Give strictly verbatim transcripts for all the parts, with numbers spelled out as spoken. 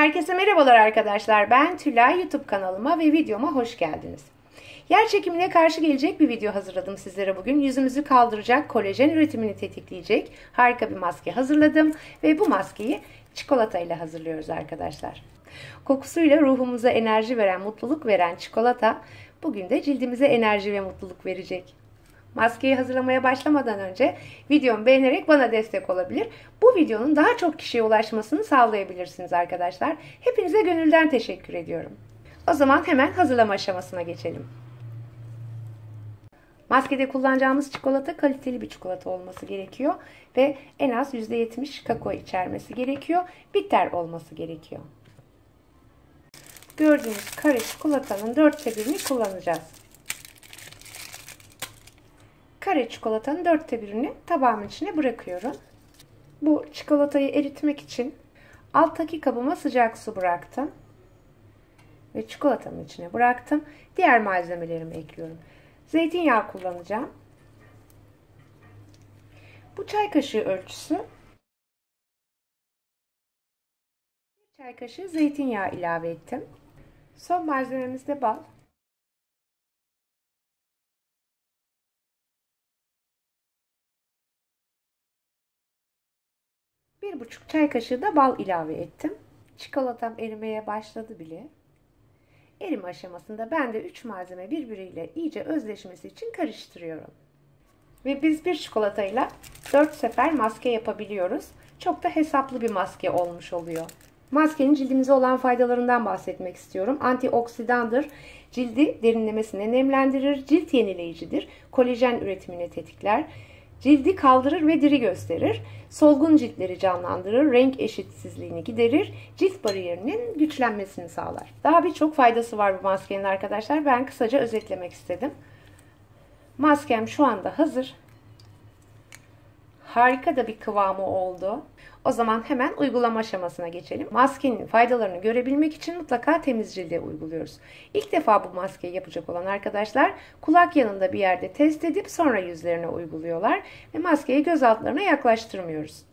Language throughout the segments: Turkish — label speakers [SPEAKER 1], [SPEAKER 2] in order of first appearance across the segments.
[SPEAKER 1] Herkese merhabalar arkadaşlar. Ben Tülay. YouTube kanalıma ve videoma hoş geldiniz. Yer çekimine karşı gelecek bir video hazırladım sizlere bugün. Yüzümüzü kaldıracak, kolajen üretimini tetikleyecek harika bir maske hazırladım. Ve bu maskeyi çikolata ile hazırlıyoruz arkadaşlar. Kokusuyla ruhumuza enerji veren, mutluluk veren çikolata bugün de cildimize enerji ve mutluluk verecek. Maskeyi hazırlamaya başlamadan önce videomu beğenerek bana destek olabilir. Bu videonun daha çok kişiye ulaşmasını sağlayabilirsiniz arkadaşlar. Hepinize gönülden teşekkür ediyorum. O zaman hemen hazırlama aşamasına geçelim. Maskede kullanacağımız çikolata kaliteli bir çikolata olması gerekiyor. Ve en az yüzde yetmiş kakao içermesi gerekiyor. Bitter olması gerekiyor. Gördüğünüz kare çikolatanın dörtte birini kullanacağız. Kare çikolatanın dörtte birini tabağımın içine bırakıyorum. Bu çikolatayı eritmek için alttaki kabıma sıcak su bıraktım. Ve çikolatamın içine bıraktım. Diğer malzemelerimi ekliyorum. Zeytinyağı kullanacağım. Bu çay kaşığı ölçüsü. Bir çay kaşığı zeytinyağı ilave ettim. Son malzememiz de bal. Bir buçuk çay kaşığı da bal ilave ettim. Çikolatam erimeye başladı bile. Erime aşamasında ben de üç malzeme birbiriyle iyice özleşmesi için karıştırıyorum. Ve biz bir çikolatayla dört sefer maske yapabiliyoruz. Çok da hesaplı bir maske olmuş oluyor. Maskenin cildimize olan faydalarından bahsetmek istiyorum. Antioksidandır. Cildi derinlemesine nemlendirir. Cilt yenileyicidir. Kolajen üretimini tetikler. Cildi kaldırır ve diri gösterir. Solgun ciltleri canlandırır, renk eşitsizliğini giderir, cilt bariyerinin güçlenmesini sağlar. Daha birçok faydası var bu maskenin arkadaşlar. Ben kısaca özetlemek istedim. Maskem şu anda hazır. Harika da bir kıvamı oldu. O zaman hemen uygulama aşamasına geçelim. Maskenin faydalarını görebilmek için mutlaka temiz cilde uyguluyoruz. İlk defa bu maskeyi yapacak olan arkadaşlar kulak yanında bir yerde test edip sonra yüzlerine uyguluyorlar. Ve maskeyi göz altlarına yaklaştırmıyoruz.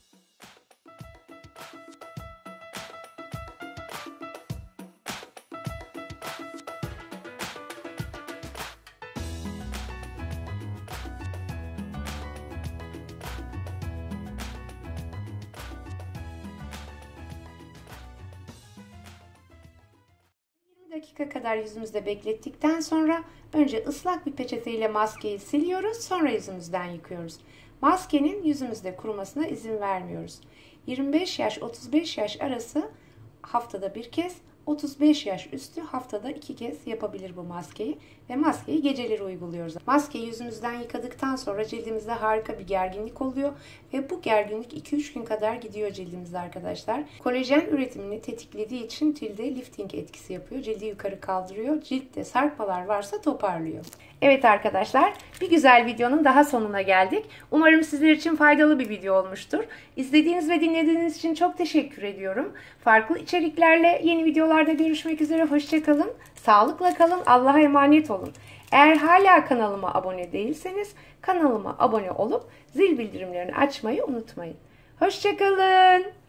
[SPEAKER 1] dakika kadar yüzümüzde beklettikten sonra önce ıslak bir peçeteyle maskeyi siliyoruz, sonra yüzümüzden yıkıyoruz. Maskenin yüzümüzde kurumasına izin vermiyoruz. yirmi beş yaş otuz beş yaş arası haftada bir kez, otuz beş yaş üstü haftada iki kez yapabilir bu maskeyi ve maskeyi geceleri uyguluyoruz. Maskeyi yüzümüzden yıkadıktan sonra cildimizde harika bir gerginlik oluyor ve bu gerginlik iki üç gün kadar gidiyor cildimizde arkadaşlar. Kolajen üretimini tetiklediği için cilde lifting etkisi yapıyor. Cildi yukarı kaldırıyor. Ciltte sarkmalar varsa toparlıyor. Evet arkadaşlar, bir güzel videonun daha sonuna geldik. Umarım sizler için faydalı bir video olmuştur. İzlediğiniz ve dinlediğiniz için çok teşekkür ediyorum. Farklı içeriklerle yeni videolarda görüşmek üzere. Hoşça kalın. Sağlıkla kalın. Allah'a emanet olun. Eğer hala kanalıma abone değilseniz kanalıma abone olup zil bildirimlerini açmayı unutmayın. Hoşça kalın.